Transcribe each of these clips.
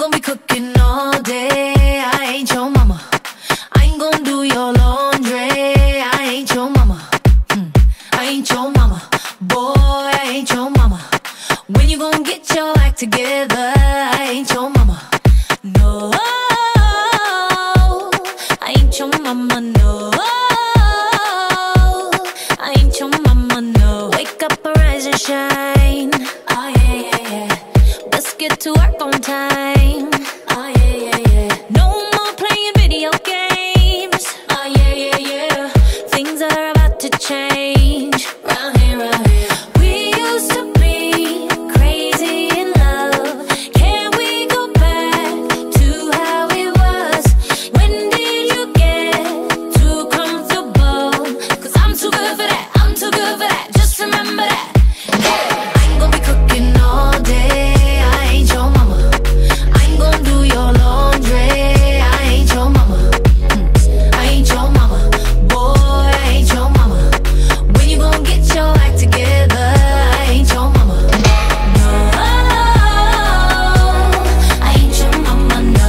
gonna be cooking all day. I ain't your mama. I ain't gonna do your laundry. I ain't your mama. I ain't your mama. Boy, I ain't your mama. When you gonna get your act together? I ain't your mama. No, I ain't your mama, no. I ain't your mama, no. Wake up, arise and shine. Oh yeah, yeah, yeah. Let's get to work on time. Oh yeah, yeah, yeah. No more playing video games. Oh yeah, yeah, yeah. Things are about to change. Round here, round here. We used to be crazy in love. Can we go back to how it was? When did you get too comfortable? 'Cause I'm too good for that. I'm too good for that. Just remember that. Yeah. I ain't gonna be cooking all day. I ain't your mama. I ain't gonna do your laundry. I ain't your mama. I ain't your mama. Boy, I ain't your mama. When you gonna get your act together? I ain't your mama. No, I ain't your mama, no.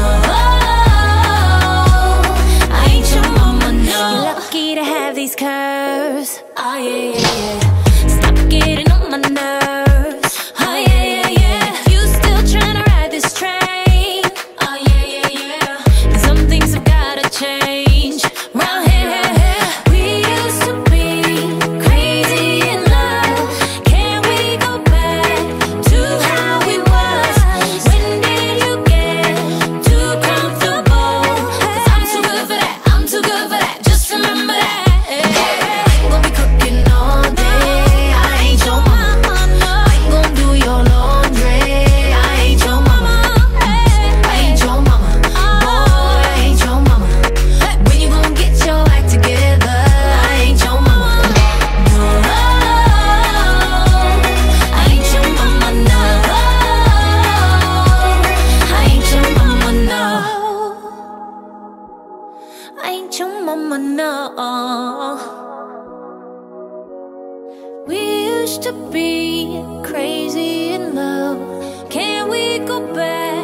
I ain't your mama, no. You're lucky to have these curves. Oh yeah, yeah, yeah. Stop getting on my nerves. Oh yeah, yeah, yeah. You still trying to ride this train? Oh yeah, yeah, yeah. Some things have gotta change. Round here, we used to be crazy in love. Can we go back to how it was? When did you get too comfortable? 'Cause I'm too good for that. I'm too good for that. Just remember that. I ain't gonna be cooking all day. I ain't your mama. I ain't gonna do your laundry. I ain't your mama. I ain't your mama. Boy, I ain't your mama. When you gonna get your act together? I ain't your mama. No, I ain't your mama, no. I ain't your mama, no. I ain't your mama, no. We used to be crazy in love. Can we go back